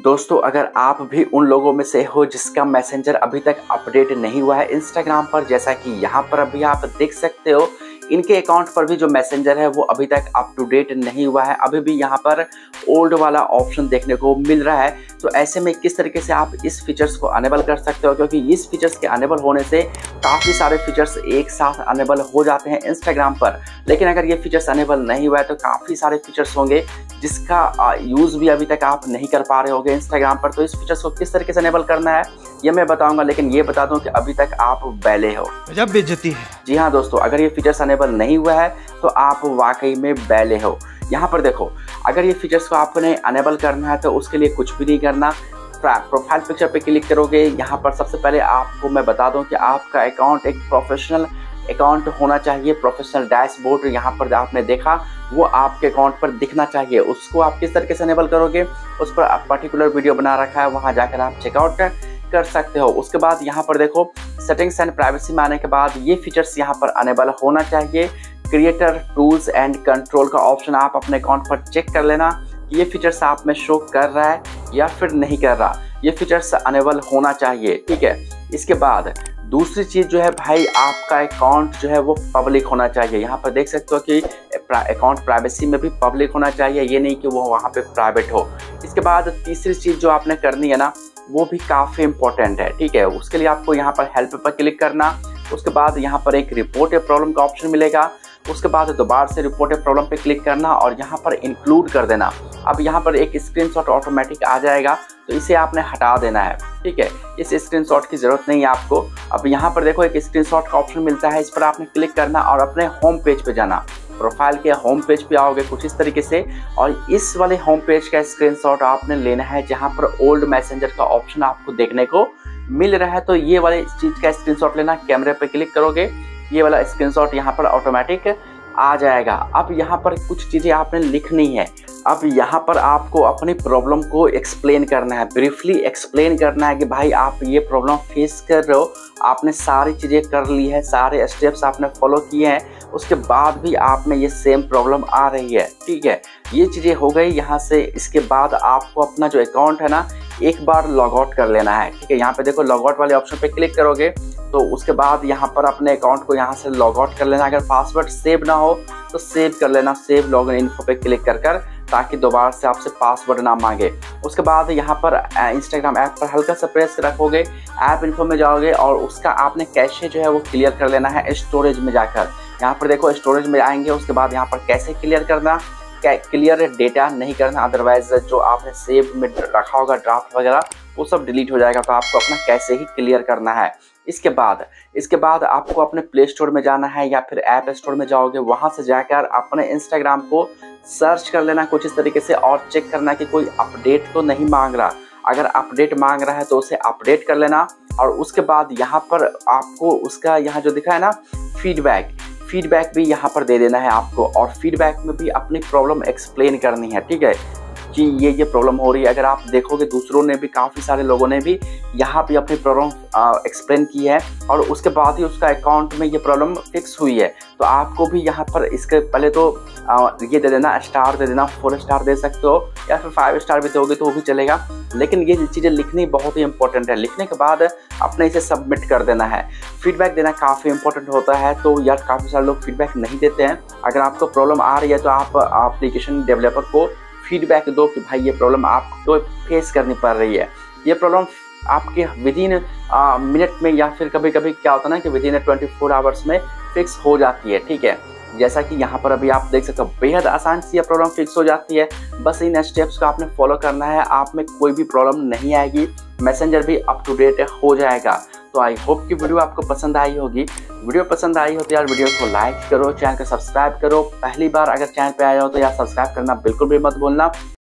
दोस्तों, अगर आप भी उन लोगों में से हो जिसका मैसेंजर अभी तक अपडेट नहीं हुआ है इंस्टाग्राम पर, जैसा कि यहाँ पर अभी आप देख सकते हो, इनके अकाउंट पर भी जो मैसेंजर है वो अभी तक अप टू डेट नहीं हुआ है। अभी भी यहाँ पर ओल्ड वाला ऑप्शन देखने को मिल रहा है। तो ऐसे में किस तरीके से आप इस फीचर्स को अनेबल कर सकते हो, क्योंकि इस फीचर्स के अनेबल होने से काफ़ी सारे फीचर्स एक साथ अनेबल हो जाते हैं इंस्टाग्राम पर। लेकिन अगर ये फीचर्स अनेबल नहीं हुआ है तो काफ़ी सारे फीचर्स होंगे जिसका यूज़ भी अभी तक आप नहीं कर पा रहे होंगे इंस्टाग्राम पर। तो इस फीचर्स को किस तरीके से अनेबल करना है ये मैं बताऊंगा, लेकिन ये बता दूं कि अभी तक आप बैले हो। गजब बेइज्जती है। जी हाँ दोस्तों, अगर ये फीचर्स अनेबल नहीं हुआ है तो आप वाकई में बैले हो। यहाँ पर देखो, अगर ये फीचर्स को आपने अनेबल करना है तो उसके लिए कुछ भी नहीं करना। प्रोफाइल पिक्चर पे क्लिक करोगे। यहाँ पर सबसे पहले आपको मैं बता दूं कि आपका अकाउंट एक प्रोफेशनल अकाउंट होना चाहिए। प्रोफेशनल डैशबोर्ड यहाँ पर आपने देखा वो आपके अकाउंट पर दिखना चाहिए। उसको आप किस तरीके से अनेबल करोगे, उस पर पर्टिकुलर वीडियो बना रखा है, वहाँ जाकर आप चेकआउट कर सकते हो। उसके बाद यहाँ पर देखो, सेटिंग्स एंड प्राइवेसी में आने के बाद ये फीचर्स यहाँ पर अनेबल होना चाहिए। क्रिएटर टूल्स एंड कंट्रोल का ऑप्शन आप अपने अकाउंट पर चेक कर लेना, ये फीचर्स आप में शो कर रहा है या फिर नहीं कर रहा। ये फीचर्स अनेबल होना चाहिए, ठीक है। इसके बाद दूसरी चीज़ जो है भाई, आपका अकाउंट जो है वो पब्लिक होना चाहिए। यहाँ पर देख सकते हो कि अकाउंट प्राइवेसी में भी पब्लिक होना चाहिए, ये नहीं कि वो वहाँ पे प्राइवेट हो। इसके बाद तीसरी चीज़ जो आपने करनी है ना, वो भी काफ़ी इंपॉर्टेंट है, ठीक है। उसके लिए आपको यहाँ पर हेल्प पर क्लिक करना। उसके बाद यहाँ पर एक रिपोर्ट ए प्रॉब्लम का ऑप्शन मिलेगा। उसके बाद दोबारा से रिपोर्ट ए प्रॉब्लम पे क्लिक करना और यहाँ पर इंक्लूड कर देना। अब यहाँ पर एक स्क्रीनशॉट ऑटोमेटिक आ जाएगा, तो इसे आपने हटा देना है, ठीक है। इस स्क्रीनशॉट की ज़रूरत नहीं है आपको। अब यहाँ पर देखो एक स्क्रीनशॉट का ऑप्शन मिलता है, इस पर आपने क्लिक करना और अपने होम पेज पे जाना। प्रोफाइल के होम पेज पे आओगे कुछ इस तरीके से, और इस वाले होम पेज का स्क्रीनशॉट आपने लेना है जहाँ पर ओल्ड मैसेंजर का ऑप्शन आपको देखने को मिल रहा है। तो ये वाले चीज़ का स्क्रीनशॉट लेना, कैमरे पे क्लिक करोगे, ये वाला स्क्रीनशॉट यहाँ पर ऑटोमेटिक आ जाएगा। अब यहाँ पर कुछ चीज़ें आपने लिखनी है। अब यहाँ पर आपको अपनी प्रॉब्लम को एक्सप्लेन करना है, ब्रीफली एक्सप्लेन करना है कि भाई आप ये प्रॉब्लम फेस कर रहे हो, आपने सारी चीज़ें कर ली है, सारे स्टेप्स आपने फॉलो किए हैं, उसके बाद भी आप में ये सेम प्रॉब्लम आ रही है, ठीक है। ये चीज़ें हो गई यहाँ से। इसके बाद आपको अपना जो अकाउंट है ना, एक बार लॉग आउट कर लेना है, ठीक है। यहाँ पे देखो लॉग आउट वाले ऑप्शन पे क्लिक करोगे तो उसके बाद यहाँ पर अपने अकाउंट को यहाँ से लॉग आउट कर लेना। अगर पासवर्ड सेव ना हो तो सेव कर लेना, सेव लॉगिन इन्फो पे क्लिक कर ताकि दोबारा से आपसे पासवर्ड ना मांगे। उसके बाद यहाँ पर इंस्टाग्राम ऐप पर हल्का सा प्रेस रखोगे, ऐप इन्फो में जाओगे और उसका आपने कैशे जो है वो क्लियर कर लेना है स्टोरेज में जाकर। यहाँ पर देखो स्टोरेज में आएंगे, उसके बाद यहाँ पर कैसे क्लियर करना, क्लियर डेटा नहीं करना, अदरवाइज जो आपने सेव में रखा होगा ड्राफ्ट वगैरह वो सब डिलीट हो जाएगा। तो आपको अपना कैसे ही क्लियर करना है। इसके बाद आपको अपने प्ले स्टोर में जाना है या फिर ऐप स्टोर में जाओगे, वहाँ से जाकर अपने इंस्टाग्राम को सर्च कर लेना कुछ इस तरीके से और चेक करना कि कोई अपडेट तो नहीं मांग रहा। अगर अपडेट मांग रहा है तो उसे अपडेट कर लेना। और उसके बाद यहाँ पर आपको उसका यहाँ जो दिखा है ना फीडबैक भी यहाँ पर दे देना है आपको, और फीडबैक में भी अपनी प्रॉब्लम एक्सप्लेन करनी है, ठीक है, कि ये प्रॉब्लम हो रही है। अगर आप देखोगे दूसरों ने भी, काफ़ी सारे लोगों ने भी यहाँ पे अपनी प्रॉब्लम एक्सप्लेन की है और उसके बाद ही उसका अकाउंट में ये प्रॉब्लम फिक्स हुई है। तो आपको भी यहाँ पर इसके पहले तो ये दे देना, स्टार दे देना, 4 स्टार दे सकते हो या फिर 5 स्टार भी दोगे तो वो भी चलेगा। लेकिन ये चीज़ें लिखनी बहुत ही इंपॉर्टेंट है। लिखने के बाद अपने इसे सबमिट कर देना है। फीडबैक देना काफ़ी इंपॉर्टेंट होता है। तो यार काफ़ी सारे लोग फीडबैक नहीं देते हैं। अगर आपको प्रॉब्लम आ रही है तो आप एप्लीकेशन डेवलपर को फीडबैक दो कि भाई ये प्रॉब्लम आपको फेस करनी पड़ रही है। ये प्रॉब्लम आपके विदिन मिनट में या फिर कभी कभी क्या होता है ना कि विदिन 24 आवर्स में फिक्स हो जाती है, ठीक है। जैसा कि यहाँ पर अभी आप देख सकते हो, बेहद आसान सी ये प्रॉब्लम फिक्स हो जाती है। बस इन स्टेप्स को आपने फॉलो करना है, आप में कोई भी प्रॉब्लम नहीं आएगी, मैसेंजर भी अप टू डेट हो जाएगा। तो आई होप कि वीडियो आपको पसंद आई होगी। वीडियो पसंद आई हो तो यार वीडियो को लाइक करो, चैनल को सब्सक्राइब करो। पहली बार अगर चैनल पे आए हो तो यार सब्सक्राइब करना बिल्कुल भी मत भूलना।